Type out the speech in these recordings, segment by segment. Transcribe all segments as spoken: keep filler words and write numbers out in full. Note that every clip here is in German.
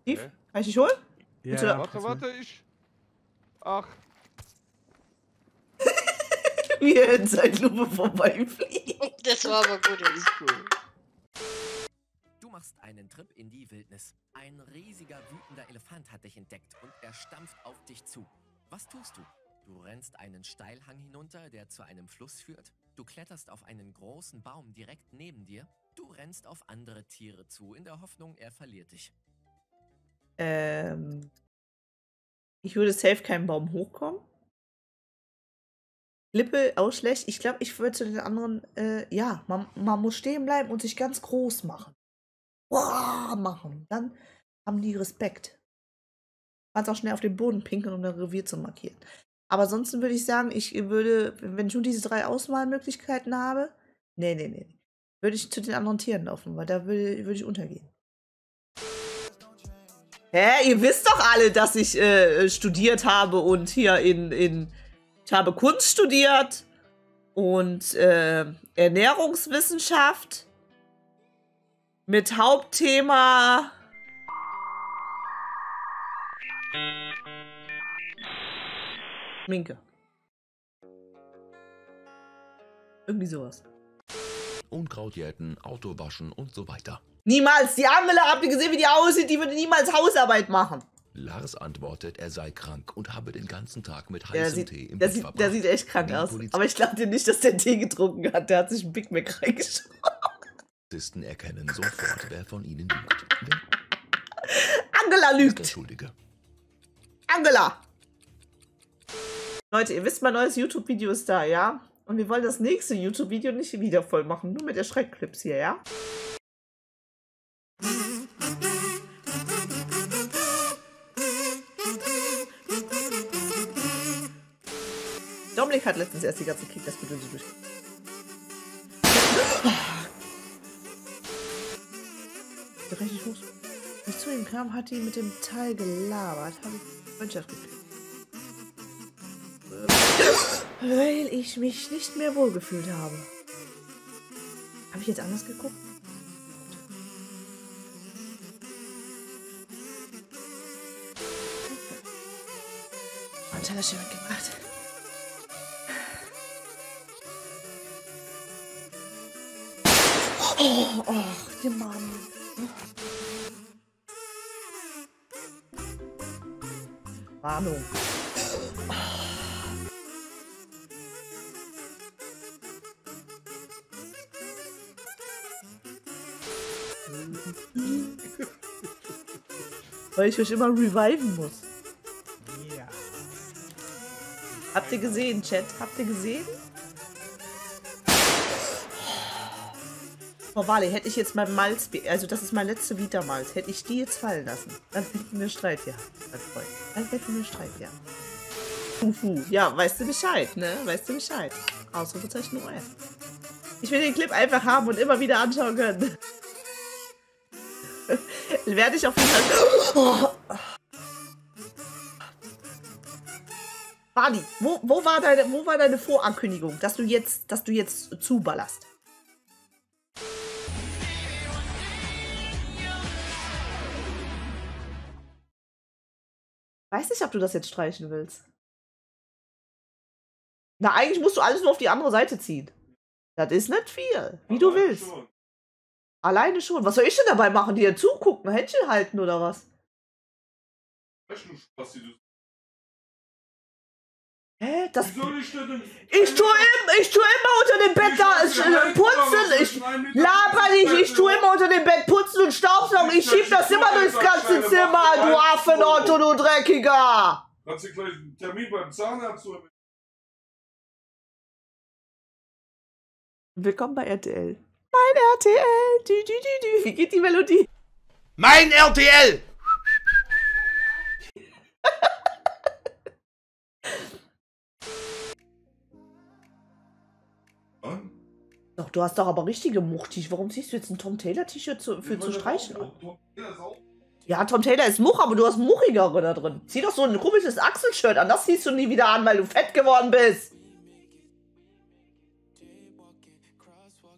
Steve, kann ich dich holen? Ja, Bitte. ja, Warte, warte, ich... Ach. Wie er in Zeitlupe vorbeifliegt. Das war aber gut jetzt. Cool. Du machst einen Trip in die Wildnis. Ein riesiger, wütender Elefant hat dich entdeckt und er stampft auf dich zu. Was tust du? Du rennst einen Steilhang hinunter, der zu einem Fluss führt. Du kletterst auf einen großen Baum direkt neben dir. Du rennst auf andere Tiere zu, in der Hoffnung, er verliert dich. Ähm. Ich würde safe keinen Baum hochkommen. Klippe ausschlecht. Ich glaube, ich würde zu den anderen, äh, ja, man, man muss stehen bleiben und sich ganz groß machen. Wow, machen. Dann haben die Respekt. Kannst auch schnell auf den Boden pinkeln, um das Revier zu markieren. Aber ansonsten würde ich sagen, ich würde, wenn ich nur diese drei Auswahlmöglichkeiten habe, nee, nee, nee, würde ich zu den anderen Tieren laufen, weil da würde, würde ich untergehen. Hä, ihr wisst doch alle, dass ich äh, studiert habe und hier in, in ich habe Kunst studiert und äh, Ernährungswissenschaft mit Hauptthema Schminke. Irgendwie sowas. Unkraut jäten, Auto waschen und so weiter. Niemals! Die Angela, habt ihr gesehen, wie die aussieht? Die würde niemals Hausarbeit machen. Lars antwortet, er sei krank und habe den ganzen Tag mit Der heißem sieht, Tee im der, Bett sieht, verbracht. der sieht echt krank Die aus. Polizisten Aber ich glaube dir nicht, dass der Tee getrunken hat. Der hat sich einen Big Mac reingeschaut. erkennen sofort, wer von ihnen lügt. Wer Angela ist der lügt. Schuldige? Angela! Leute, ihr wisst, mein neues YouTube-Video ist da, ja? Und wir wollen das nächste YouTube-Video nicht wieder voll machen. Nur mit der Schreckclips hier, ja? Dominik hat letztens erst die ganze Kickers-Gedöns durch. Der richtig los. Als ich zu ihm kam, hat die mit dem Teil gelabert. Habe ich Freundschaft gekriegt. Weil ich mich nicht mehr wohlgefühlt habe. Habe ich jetzt anders geguckt? Und hat das schon gemacht. Oh, oh, der Mann. Warnung. Weil ich euch immer reviven muss. Ja. Habt ihr gesehen, Chat? Habt ihr gesehen? Frau Wale, hätte ich jetzt mein Malz, also das ist mein letzte Vita-Malz, hätte ich die jetzt fallen lassen, dann hätten wir Streit gehabt, mein Freund. Dann hätten wir Streit gehabt. Fufu. Ja, weißt du Bescheid, ne? Weißt du Bescheid. Ausrufezeichen U S. Ich will den Clip einfach haben und immer wieder anschauen können. Werde ich auf jeden Fall... Badi, wo, wo, war deine, wo war deine Vorankündigung, dass du jetzt, dass du jetzt zuballerst? Weiß nicht, ob du das jetzt streichen willst. Na, eigentlich musst du alles nur auf die andere Seite ziehen. Das ist nicht viel. Wie du willst. Schon. Alleine schon. Was soll ich denn dabei machen? Dir zugucken? Händchen halten oder was? Weißt du, was die- Hä? Das. Wie soll ich denn? Ich tue im, ich tue immer unter dem Bett da äh, putzen. Ich laber nicht. Ich tue immer unter dem Bett putzen und Staubsaugen. Ich schieb das immer durchs ganze Zimmer, du Affenotto, du Dreckiger. Hast du gleich einen Termin beim Zahnarzt? Oder? Willkommen bei R T L. Mein R T L. Dü, dü, dü, dü. Wie geht die Melodie? Mein R T L! Mann. Doch, du hast doch aber richtige Muchtig. Warum ziehst du jetzt ein Tom Taylor T-Shirt zu, für zu streichen an? Ja, Tom Taylor ist Much, aber du hast Muchigere da drin. Zieh doch so ein komisches Achselshirt an. Das ziehst du nie wieder an, weil du fett geworden bist.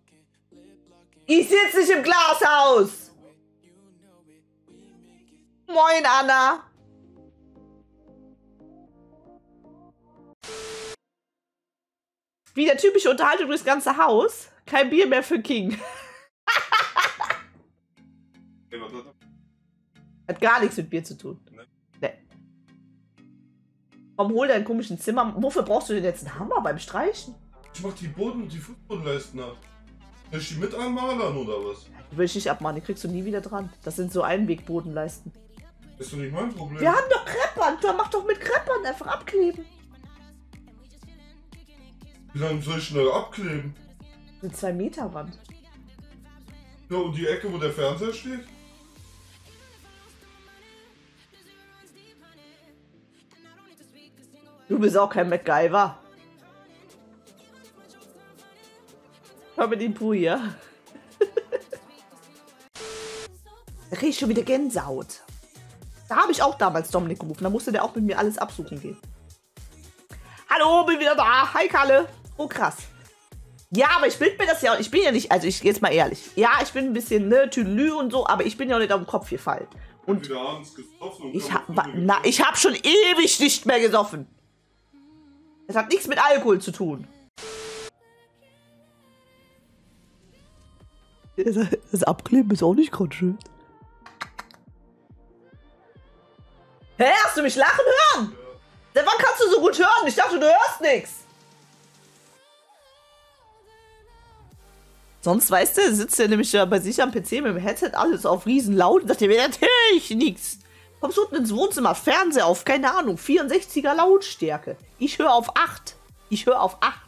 Ich sitze nicht im Glashaus. Moin, Anna. Wieder typische Unterhaltung durchs ganze Haus. Kein Bier mehr für King. Ey, was hat er? Hat gar nichts mit Bier zu tun. Nee. Nee. Warum hol dein komischen Zimmer? Wofür brauchst du denn jetzt einen Hammer beim Streichen? Ich mach die Boden und die Fußbodenleisten ab. Soll ich die mit anmalern oder was? Die will ich nicht abmachen, die kriegst du nie wieder dran. Das sind so Einwegbodenleisten. Ist doch nicht mein Problem. Wir haben doch Kreppern. Dann mach doch mit Kreppern einfach abkleben. Wie lange soll ich denn da abkleben? Eine zwei Meter Wand. Ja, und die Ecke, wo der Fernseher steht? Du bist auch kein MacGyver. Hör mit dem Puh hier. Da krieg ich schon wieder Gänsehaut. Da habe ich auch damals Dominik gerufen. Da musste der auch mit mir alles absuchen gehen. Hallo, bin wieder da. Hi, Kalle. Oh, krass. Ja, aber ich bild mir das ja. Ich bin ja nicht, also ich jetzt mal ehrlich. Ja, ich bin ein bisschen, ne, Tüdelü und so, aber ich bin ja auch nicht auf den Kopf gefallen. Und wieder abends gesoffen und ich kann hab, man früh na, ich hab schon ewig nicht mehr gesoffen. Das hat nichts mit Alkohol zu tun. Das Abkleben ist auch nicht gerade schön. Hä, hast du mich lachen hören? Seit wann kannst du so gut hören? Ich dachte, du hörst nichts. Sonst, weißt du, sitzt er nämlich ja bei sich am P C mit dem Headset alles auf riesen laut und sagt dir, natürlich nichts. Kommst unten ins Wohnzimmer, Fernseher auf, keine Ahnung, vierundsechziger Lautstärke. Ich höre auf acht. Ich höre auf acht.